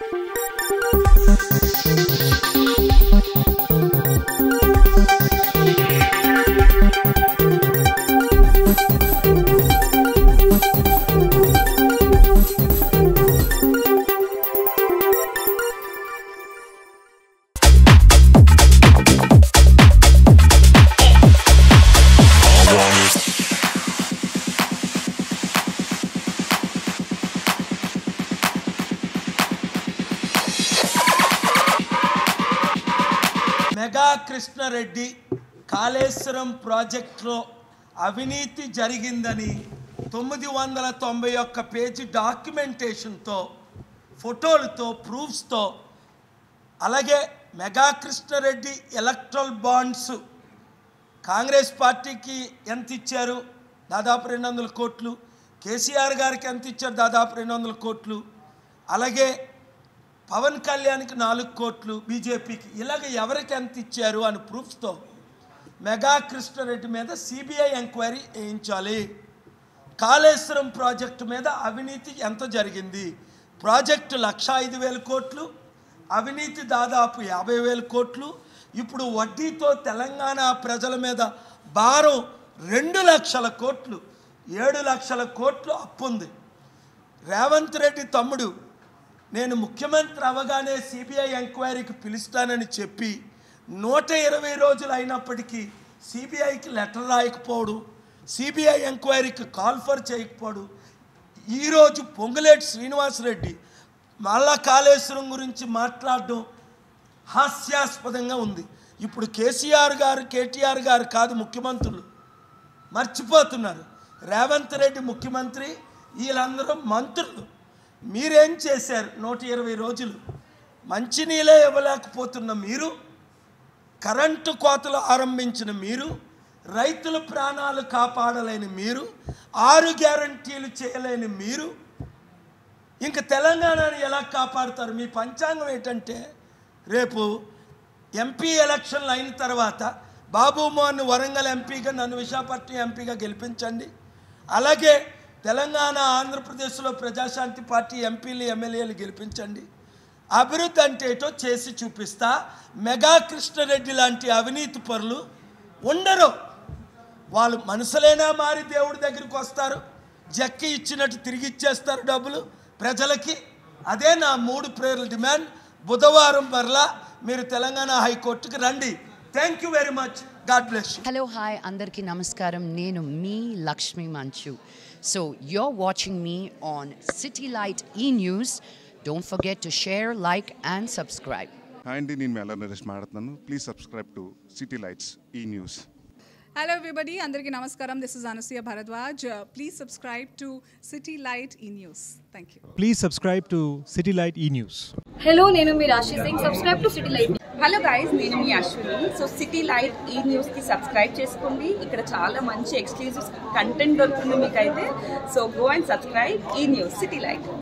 Mega Krishna Reddy Kaleshwaram ప్రాజెక్టులో అవినీతి జరిగిందని 991 పేజీ డాక్యుమెంటేషన్తో ఫోటోలతో ప్రూఫ్స్తో అలాగే మెగా కృష్ణారెడ్డి ఎలక్ట్రల్ బాండ్స్ కాంగ్రెస్ పార్టీకి ఎంత ఇచ్చారు? దాదాపు 200 కోట్లు. కేసీఆర్ గారికి ఎంత ఇచ్చారు? దాదాపు 200 కోట్లు. అలాగే పవన్ కళ్యాణ్కి 4 కోట్లు, బీజేపీకి, ఇలాగ ఎవరికి ఎంత ఇచ్చారు అని ప్రూఫ్స్తో మెగా కృష్ణారెడ్డి మీద సిబిఐ ఎంక్వైరీ వేయించాలి. కాళేశ్వరం ప్రాజెక్టు మీద అవినీతి ఎంత జరిగింది? ప్రాజెక్టు 1,05,000 కోట్లు, అవినీతి దాదాపు 50,000 కోట్లు. ఇప్పుడు వడ్డీతో తెలంగాణ ప్రజల మీద భారం 2 లక్షల కోట్లు, 7 లక్షల కోట్లు అప్పుంది. రేవంత్ రెడ్డి తమ్ముడు నేను ముఖ్యమంత్రి అవగానే సిబిఐ ఎంక్వైరీకి పిలుస్తానని చెప్పి 120 రోజులు అయినప్పటికీ సిబిఐకి లెటర్ రాయకపోవడం, సిబిఐ ఎంక్వైరీకి కాల్ఫర్ చేయకపోవడం, ఈరోజు పొంగులేటి శ్రీనివాసరెడ్డి మళ్ళా కాళేశ్వరం గురించి మాట్లాడడం హాస్యాస్పదంగా ఉంది. ఇప్పుడు కేసీఆర్ గారు, కేటీఆర్ గారు కాదు ముఖ్యమంత్రులు, మర్చిపోతున్నారు. రేవంత్ రెడ్డి ముఖ్యమంత్రి, వీళ్ళందరూ మంత్రులు. మీరేం చేశారు? 120 రోజులు మంచినీళ్ళే ఇవ్వలేకపోతున్న మీరు, కరెంటు కోతలు ఆరంభించిన మీరు, రైతుల ప్రాణాలు కాపాడలేని మీరు, 6 గ్యారంటీలు చేయలేని మీరు ఇంక తెలంగాణని ఎలా కాపాడుతారు? మీ పంచాంగం ఏంటంటే రేపు ఎంపీ ఎలక్షన్లు అయిన తర్వాత బాబు మోహన్ వరంగల్ ఎంపీగా, నన్ను విశాఖపట్నం ఎంపీగా గెలిపించండి. అలాగే తెలంగాణ, ఆంధ్రప్రదేశ్లో ప్రజాశాంతి పార్టీ ఎంపీలు, ఎమ్మెల్యేలు గెలిపించండి. అభివృద్ధి అంటే ఏటో చేసి చూపిస్తా. మెగా కృష్ణారెడ్డి లాంటి అవినీతి పరులు ఉండరు. వాళ్ళు మనసులైనా మారి దేవుడి దగ్గరికి వస్తారు, జక్కి ఇచ్చినట్టు తిరిగి ఇచ్చేస్తారు డబ్బులు ప్రజలకి. అదే నా 3 ప్రేయర్ల డిమాండ్. బుధవారం మరలా మీరు తెలంగాణ హైకోర్టుకి రండి. Thank you very much. God bless you. Hello, hi, అందరికీ నమస్కారం. నేను మీ లక్ష్మీ మంచు. So you're watching me on City Light E-News. Don't forget to share, like and subscribe. Hi Andy, నేను మెల్ల నరేష్ మాట్లాడుతున్నాను. Please subscribe to City Lights E-News. Hello everybody, andariki namaskaram. This is Anasuya Bharadwaj. Please subscribe to City Light E-News. Thank you. Please subscribe to City Light E-News. Hello, nenu mi Rashi Singh. Subscribe to City Light. Hello guys, నేను మీ Ashwini. So City Light ఈ న్యూస్కి subscribe చేసుకోండి. ఇక్కడ చాలా మంచి exclusive content దొరుకుతుంది మీకైతే. సో గో అండ్ సబ్స్క్రైబ్ ఈ న్యూస్, సిటీ లైట్.